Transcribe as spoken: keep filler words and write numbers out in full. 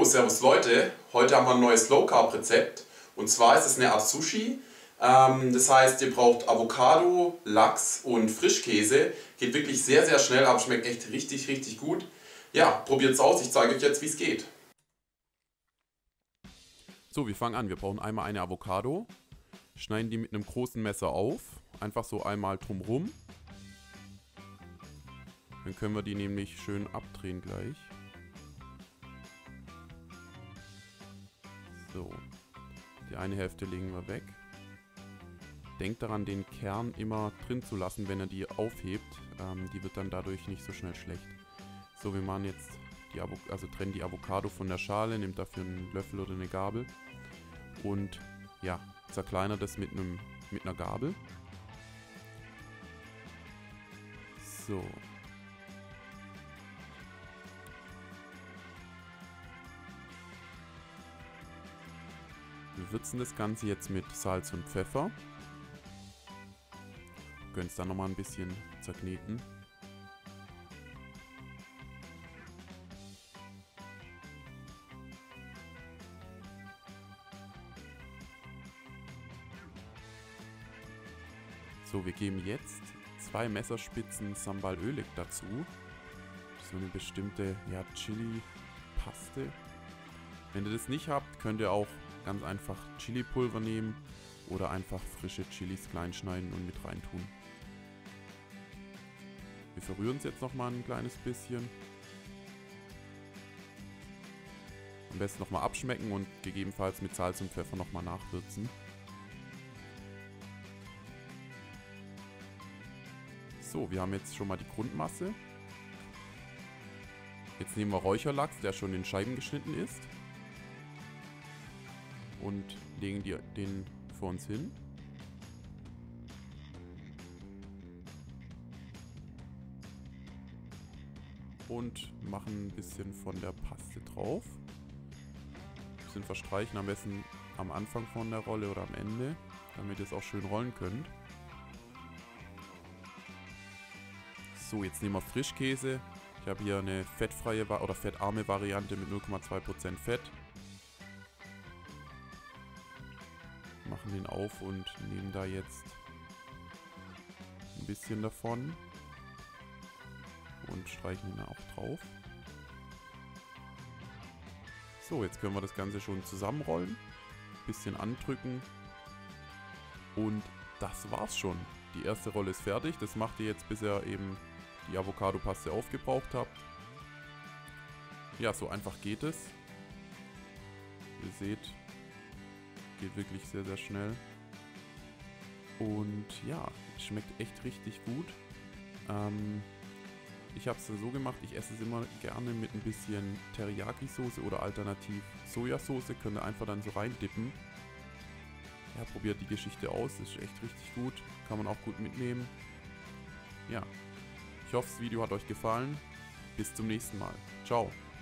Jo, servus Leute. Heute haben wir ein neues Low Carb Rezept. Und zwar ist es eine Art Sushi. Ähm, das heißt, ihr braucht Avocado, Lachs und Frischkäse. Geht wirklich sehr, sehr schnell, aber schmeckt echt richtig, richtig gut. Ja, probiert's aus. Ich zeige euch jetzt, wie es geht. So, wir fangen an. Wir brauchen einmal eine Avocado. Schneiden die mit einem großen Messer auf. Einfach so einmal drumrum. Dann können wir die nämlich schön abdrehen gleich. So, die eine Hälfte legen wir weg. Denkt daran, den Kern immer drin zu lassen, wenn er die aufhebt. Ähm, die wird dann dadurch nicht so schnell schlecht. So, wir machen jetzt die Avo also trennen die Avocado von der Schale, nehmt dafür einen Löffel oder eine Gabel und ja, zerkleinert das mit einem mit einer Gabel. So. Wir würzen das Ganze jetzt mit Salz und Pfeffer. Können es dann nochmal ein bisschen zerkneten. So, wir geben jetzt zwei Messerspitzen Sambal Ölig dazu. So eine bestimmte ja, Chili-Paste. Wenn ihr das nicht habt, könnt ihr auch ganz einfach Chili-Pulver nehmen oder einfach frische Chilis klein schneiden und mit rein tun. Wir verrühren es jetzt nochmal ein kleines bisschen. Am besten nochmal abschmecken und gegebenenfalls mit Salz und Pfeffer nochmal nachwürzen. So, wir haben jetzt schon mal die Grundmasse. Jetzt nehmen wir Räucherlachs, der schon in Scheiben geschnitten ist. Und legen die, den vor uns hin. Und machen ein bisschen von der Paste drauf. Ein bisschen verstreichen, am besten am Anfang von der Rolle oder am Ende, damit ihr es auch schön rollen könnt. So, jetzt nehmen wir Frischkäse. Ich habe hier eine fettfreie oder fettarme Variante mit null Komma zwei Prozent Fett. Machen den auf und nehmen da jetzt ein bisschen davon und streichen ihn auch drauf. So, jetzt können wir das Ganze schon zusammenrollen, ein bisschen andrücken und das war's schon. Die erste Rolle ist fertig, das macht ihr jetzt, bis ihr eben die Avocado-Paste aufgebraucht habt. Ja, so einfach geht es. Ihr seht, geht wirklich sehr, sehr schnell. Und ja, schmeckt echt richtig gut. Ähm, ich habe es so gemacht, ich esse es immer gerne mit ein bisschen Teriyaki-Soße oder alternativ Sojasauce. Könnt ihr einfach dann so reindippen. Ja, probiert die Geschichte aus, das ist echt richtig gut. Kann man auch gut mitnehmen. Ja, ich hoffe, das Video hat euch gefallen. Bis zum nächsten Mal. Ciao.